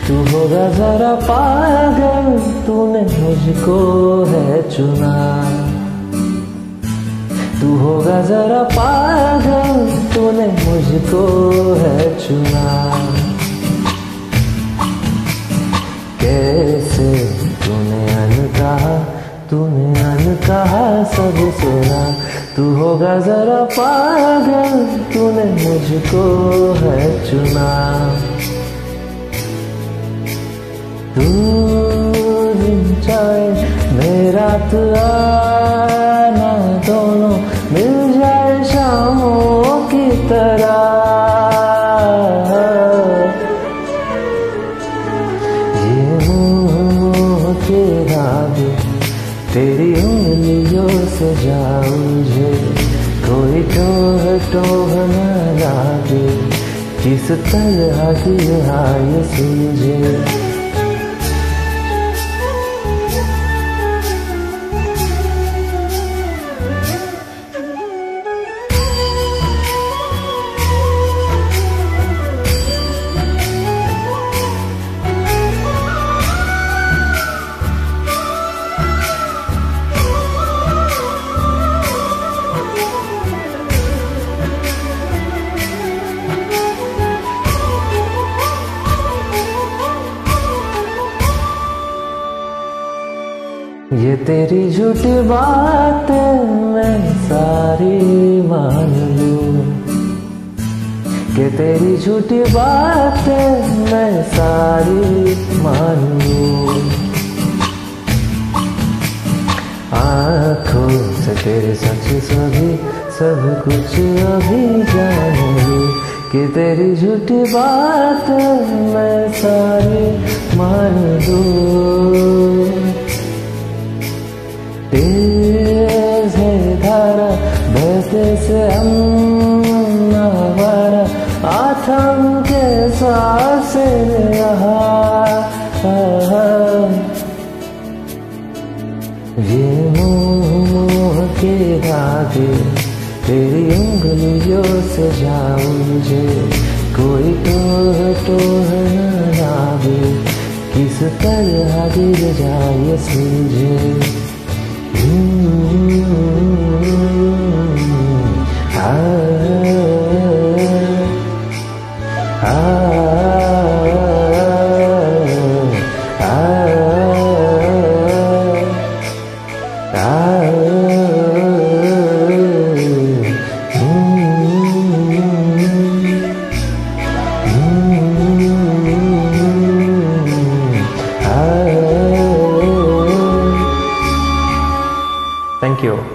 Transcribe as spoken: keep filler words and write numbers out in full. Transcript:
तू होगा जरा पागल, तूने मुझको है चुना। तू होगा जरा पागल, तूने मुझको है चुना। कैसे तूने अनकहा, तूने अनकहा सब सुना। तू होगा जरा पागल, तूने मुझको है चुना। तू दिन चाहे मेरा तू आना, दोनों मिल जाए शामों की तरह। ये मुँह के धागे तेरी उंगलियों से जा उलझे, कोई टोह टोह न लागे, किस तरह की ये सुलझे। ये तेरी झूठी बातें मैं सारी मान लूं, कि तेरी झूठी बातें मैं सारी मान लूं। आँखों से तेरे सच सभी सब कुछ अभी जान लूं, कि तेरी झूठी बातें मैं सारी मान लूं। तेज है धारा बहते से हम नवारा, आथम के सांस रहा। ये मुँह के धागे तेरी उंगलियों से जा उलझे, कोई टोह टोह न लागे, किस तरह गिर जाए सुलझे। Thank you.